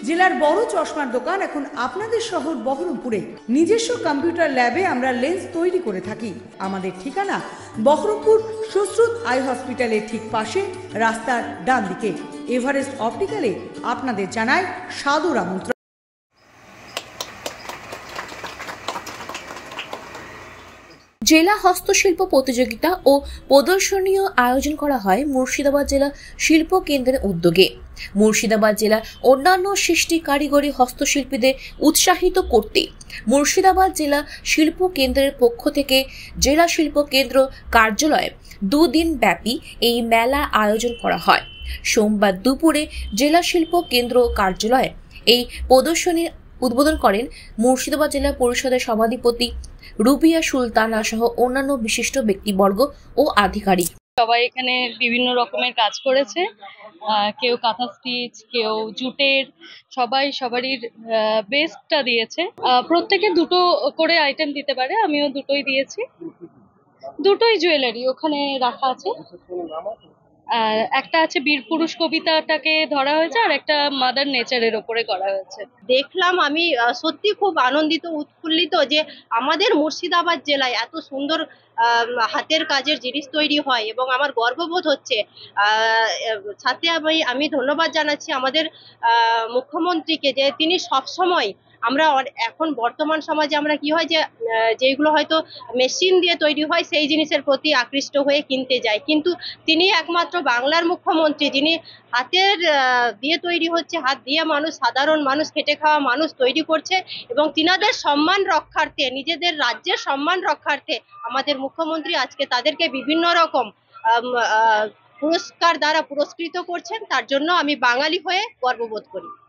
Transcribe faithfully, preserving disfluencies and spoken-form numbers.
জেলার বড় চশমার দোকান এখন আপনাদের শহর বহরমপুরে। নিজস্ব কম্পিউটার ল্যাবে আমরা লেন্স তৈরি করে থাকি। আমাদের ঠিকানা বহরমপুর সুশ্রুত আই হসপিটালের ঠিক পাশে, রাস্তার ডান দিকে। এভারেস্ট অপটিক্যালে আপনাদের জানায় সাদর আমন্ত্রণ। জেলা হস্তশিল্প প্রতিযোগিতা ও প্রদর্শনীও আয়োজন করা হয় মুর্শিদাবাদ জেলা শিল্প কেন্দ্রের উদ্যোগে। মুর্শিদাবাদ জেলার অন্যান্য সৃষ্টি কারিগরি হস্তশিল্পীদের উৎসাহিত করতে মুর্শিদাবাদ জেলা শিল্প কেন্দ্রের পক্ষ থেকে জেলা শিল্প কেন্দ্র কার্যালয়ে দুদিন ব্যাপী এই মেলা আয়োজন করা হয়। সোমবার দুপুরে জেলা শিল্প কেন্দ্র কার্যালয়ে এই প্রদর্শনীর উদ্বোধন করেন মুর্শিদাবাদ জেলা পরিষদের সভাধিপতি রুবিয়া সুলতানা সহ অন্যান্য বিশিষ্ট ব্যক্তিবর্গ ও আধিকারিক। সবাই এখানে বিভিন্ন রকমের কাজ করেছে, কেউ কাঁথা স্টিচ, কেউ জুটের, সবাই সবারই বেস্টটা দিয়েছে। প্রত্যেকে দুটো করে আইটেম দিতে পারে, আমিও দুটোই দিয়েছি। দুটোই জুয়েলারি ওখানে রাখা আছে। আর একটা আছে বীর পুরুষ কবিতাটাকে ধরা হয়েছে, আর একটা মাদার নেচারের ওপরে করা হয়েছে। দেখলাম, আমি সত্যি খুব আনন্দিত, উৎফুল্লিত যে আমাদের মুর্শিদাবাদ জেলায় এত সুন্দর হাতের কাজের জিনিস তৈরি হয় এবং আমার গর্ববোধ হচ্ছে। সাথে আমি আমি ধন্যবাদ জানাচ্ছি আমাদের মুখ্যমন্ত্রীকে, যে তিনি সবসময়, আমরা এখন বর্তমান সমাজে আমরা কি হয় যে যেগুলো হয়তো মেশিন দিয়ে তৈরি হয় সেই জিনিসের প্রতি আকৃষ্ট হয়ে কিনতে যাই, কিন্তু তিনি একমাত্র বাংলার মুখ্যমন্ত্রী যিনি হাতের দিয়ে তৈরি হচ্ছে, হাত দিয়ে মানুষ, সাধারণ মানুষ, খেটে খাওয়া মানুষ তৈরি করছে, এবং তিনাদের সম্মান রক্ষার্থে, নিজেদের রাজ্যের সম্মান রক্ষার্থে আমাদের মুখ্যমন্ত্রী আজকে তাদেরকে বিভিন্ন রকম পুরস্কার দ্বারা পুরস্কৃত করছেন। তার জন্য আমি বাঙালি হয়ে গর্ববোধ করি।